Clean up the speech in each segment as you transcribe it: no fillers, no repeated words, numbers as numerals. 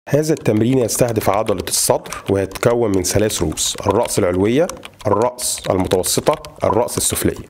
هذا التمرين يستهدف عضلة الصدر ويتكون من 3 رؤوس: الرأس العلوية، الرأس المتوسطة، الرأس السفلية.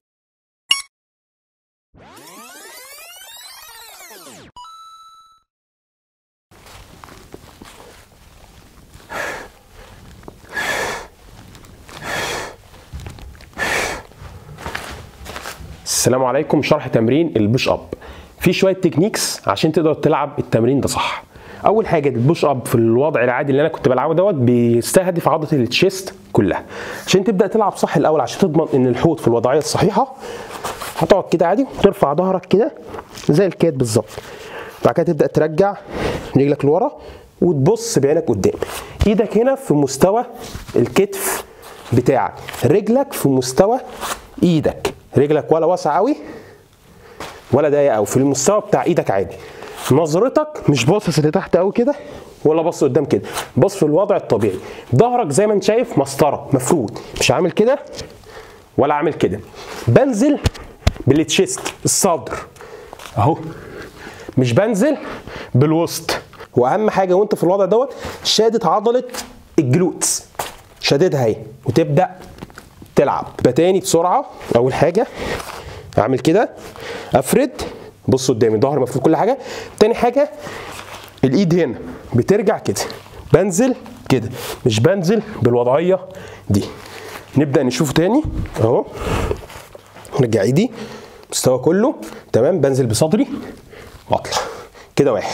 السلام عليكم. شرح تمرين البوش اب. في شويه تكنيكس عشان تقدر تلعب التمرين ده صح. اول حاجه البوش اب في الوضع العادي اللي انا كنت بلعبه دوت بيستهدف عضله التشيست كلها. عشان تبدا تلعب صح الاول، عشان تضمن ان الحوض في الوضعيه الصحيحه، هتقعد كده عادي وترفع ظهرك كده زي الكات بالظبط. بعد كده تبدا ترجع رجلك لورا وتبص بعينك قدام. ايدك هنا في مستوى الكتف بتاعك، رجلك في مستوى ايدك، رجلك ولا واسعه قوي ولا ضيقه قوي، في المستوى بتاع ايدك عادي. نظرتك مش باصص لتحت قوي كده ولا باصص قدام كده، باص في الوضع الطبيعي. ظهرك زي ما انت شايف مسطره مفرود، مش عامل كده ولا عامل كده. بنزل بالتشيست الصدر اهو، مش بنزل بالوسط. واهم حاجه وانت في الوضع دوت شادد عضله الجلوتس، شاددها اهي، وتبدا تلعب. تاني بسرعه. اول حاجه اعمل كده، افرد، بص قدامي، ظهر مفروض كل حاجه. تاني حاجه الايد هنا بترجع كده، بنزل كده، مش بنزل بالوضعيه دي. نبدا نشوفه تاني اهو. نرجع ايدي مستوى كله تمام، بنزل بصدري واطلع كده. 1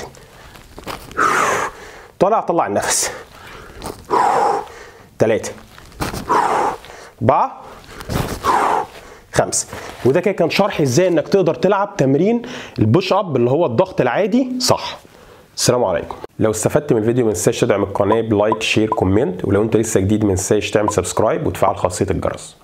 طالع، طلع النفس. 3 4 5. وده كان شرح ازاي انك تقدر تلعب تمرين البوش اب اللي هو الضغط العادي صح. السلام عليكم. لو استفدت من الفيديو ما تنساش تدعم القناه بلايك، شير، كومنت، ولو انت لسه جديد ما تنساش تعمل سبسكرايب وتفعل خاصيه الجرس.